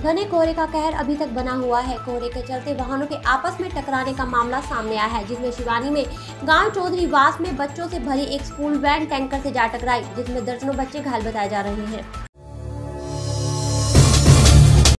घने कोहरे का कहर अभी तक बना हुआ है। कोहरे के चलते वाहनों के आपस में टकराने का मामला सामने आया है, जिसमें शिवानी में गांव चौधरी वास में बच्चों से भरी एक स्कूल वैन टैंकर से जा टकराई, जिसमें दर्जनों बच्चे घायल बताए जा रहे हैं।